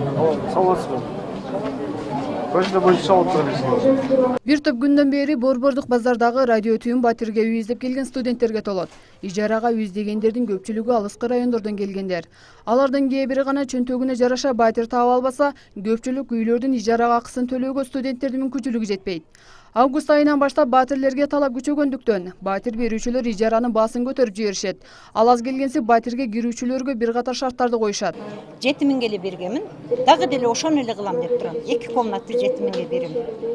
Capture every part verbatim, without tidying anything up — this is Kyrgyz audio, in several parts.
Саламатсызбы? Көчүдө боюнча чалып турабыз. Бир топ күндөн бери Борбордук базардагы радио түйүн Батирге үй издеп келген студенттерге толот. Ижарага үй издегендердин көпчүлүгү алыскы райондордон келгендер. Алардын кээ бири гана чөнтөгүнө жараша батир таап албаса, көпчүлүк үйлөрдүн ижара акысын төлөөгө студенттердин мүмкүнчүлүгү жетпейт. Август айынан баштап батирлерге талап күчөгөндүктөн батир берүүчүлөр ижаранын баасын көтөрүп жиберишет. Ал аз келгенси батирге кирүүчүлөргө бир катар шарттарды коюшат. жети миңге эле бергенмин. Дагы деле ошону эле кылам деп турам. эки комнатты жети миңге берем.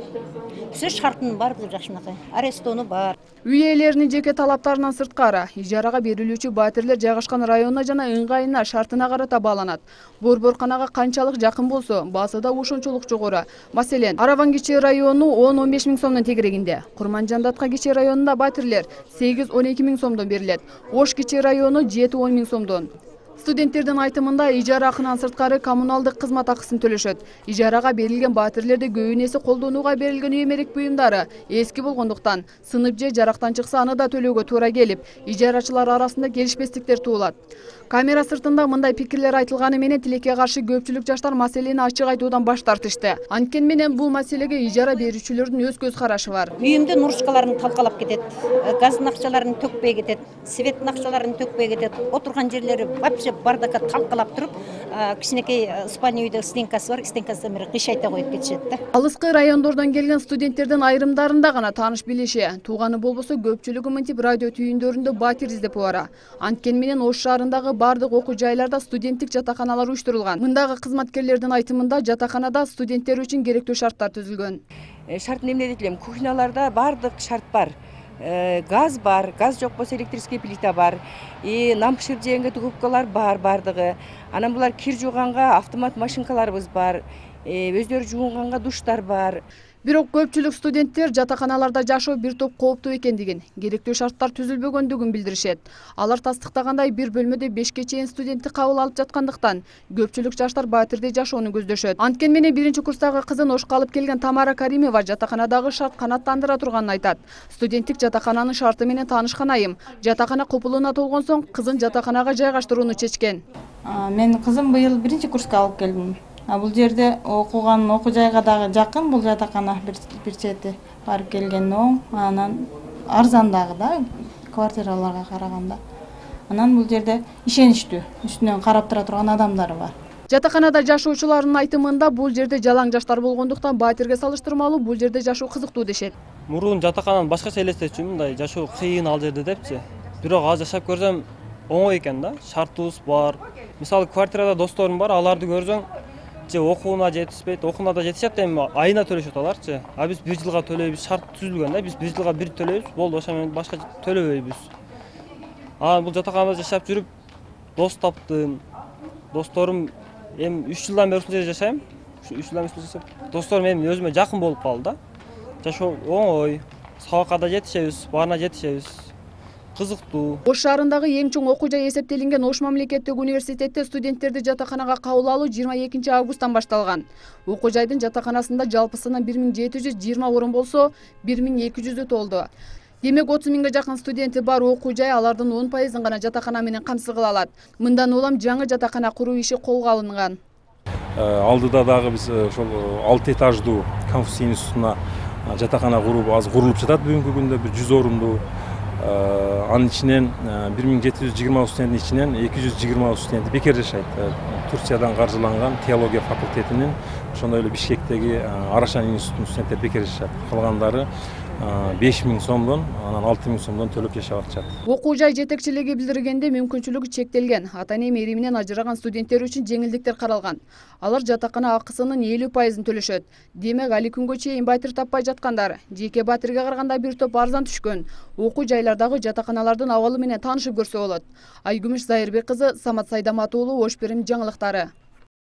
Сөз шартынын баардыгы жакшынакай. Арестону бар. Үй ээлеринин жеке талаптарынан сырткары, ижарага берилүүчү батирлер жайгашкан районуна жана ыңгайына, шартына карата бааланат. Борборканага канчалык жакын болсо, баасы да ошончолук жогору. Маселен, Араван кичи району он он беш миң сомдон тегерегинде. Курманжандатка кичи районунда батирлер сегиз он эки миң сомдон берилет. Ош кичи району жети он миң сомдон. Студенттердин айтымында ижара акынан сырткары коммуналдык кызмат акысын төлөшөт. Ижарага берилген батирлерде көбүнесе колдонууга берилген үй эмерек буюмдары эски болгондуктан сынып же жарактан чыкса аны да төлөөгө туура келип, ижарачылар арасында келишпестиктер туулат. Камера сыртында мындай пикирлер айтылганы менен тилекке каршы көпчүлүк жаштар маселени ачык айтуудан баш тартышты. Анткени менен бул маселеге ижара берүүчүлөрдүн өз көз карашы бар. Үйүмдө нурушкаларын талкалап кетет, газдын акчаларын төкпөй кетет, светтин акчаларын төкпөй кетет. Отурган жерлери вообще бардакка талкалап туруп, кичинекей спальня үйдө стенкасы бар, стенкасынан бери кыйшайта коюп кетишет да. Алыскы райондордон келген студенттердин айрымдарында гана тааныш билиши, тууганы болбосо көпчүлүгү мынтип радио түйүндөрүндө батир издеп бара. Анткени менен Ош шаарындагы бардык окуу жайларда студенттик жатаканалар уюштурулган. Мындагы кызматкерлердин айтымында жатаканада студенттер үчүн керектүү шарттар түзүлгөн. Шарт эмне дейт элем, кухняларда бардык шарт бар. Газ бар, газ жок болсо электрический плита бар. И нам пиширжегенге духовкалар бар бардыгы. Анан булар кир жууганга автомат машинкаларыбыз бар. Өздөрү жуунганга душтар бар. Бирок көпчүлүк студенттер жатаканаларда жашоо бир топ кооптуу экендигин, керектүү шарттар түзүлбөгөндүгүн билдиришет. Алар тастыктагандай бир бөлмөдө бешке чейин студенттик кабыл алып жаткандыктан көпчүлүк жаштар батирде жашоону көздөшөт. Анткени менен биринчи курстагы кызын Ошко алып келген Тамара Каримова жатаканадагы шарт канааттандыра турганын айтат. Студенттик жатакананын шарты менен таанышкан айым жатакана копулуна толгон соң кызын жатаканага жайгаштырууну чечкен. Мен кызым быйыл биринчи курска алып келдим. Бул жерде окуган окуу жайга дагы жакын, бул жатакана бир чети барып келген оң, анан арзан дагы да квартираларга караганда. Анан бул жерде ишеничтүү, үстүнөн карап тура турган адамдары бар. Жатаканада жашоочулардын айтымында бул жерде жалаң жаштар болгондуктан батирге салыштырмалуу бул жерде жашоо кызыктуу дешет. Мурун жатакананы башкача элестетчү, мындай жашоо кыйын ал жерде депчи. Бирок азыр жашап көрсөм оңой экен да, шартыбыз бар. Мисалы квартирада досторум бар, аларды көрсөң же окууна жетишпейт, окууна да жетишет, эми айына төлөшөт аларчы. А биз бир жылга төлөйбүз, шарт түзүлгөн да, биз бир жылга бир төлөйбүз, болду, ошо менен башка төлөбөйбүз. А бул жатаканада жашап жүрүп дос таптым. Досторум эми үч жылдан бери ушул жерде жашайм. үч жылдан бери жашап, досторум эми өзүмө жакын болуп калды да. Жашоо оңой, сабакка да жетишебиз, баарына жетишебиз. Кызыктуу. Ош шаарындагы эң чоң окуу жай эсептелинген Ош мамлекеттик университетте студенттерди жатаканага кабыл алуу жыйырма экинчи августтан башталган. Окуу жайдын жатаканасында жалпысынан бир миң жети жүз жыйырма орун болсо, бир миң эки жүзү толду. Демек отуз миңге жакын студенти бар окуу жай алардын он пайызын гана жатакана менен камсыз кыла алат. Мындан улам жаңы жатакана куруу иши колго алынган. Алдыда дагы биз ошол алты этаждуу Конфуций институтуна жатакана куруп азыр курулуп жатат бүгүнкү күндө, бир жүз орундуу. Анын ичинен бир миң жети жүз жыйырма студенттин ичинен эки жүз жыйырма студенти бекер жашайт. Турциядан каржыланган теология факультетинин, ошондой эле Бишкектеги Арашан институтунун студенттери бекер жашашат. Калгандары беш миң сомдон, анан алты миң сомдон төлөп жашап атышат. Окуу жай жетекчилиги билдиргенде мүмкүнчүлүгү чектелген, ата-эне мериминен ажыраган студенттер үчүн жеңилдиктер каралган. Алар жатакана акысынын элүү пайызын төлөшөт. Демек, али күнгө чейин батир таппай жаткандар жеке батирге караганда бир топ арзан түшкөн. Окуу жайлардагы жатаканалардын абалы менен таанышып көрсө болот. Айгүмүш Зайырбек кызы, Самат Сайдамат уулу, Ош Перим жаңылыктары.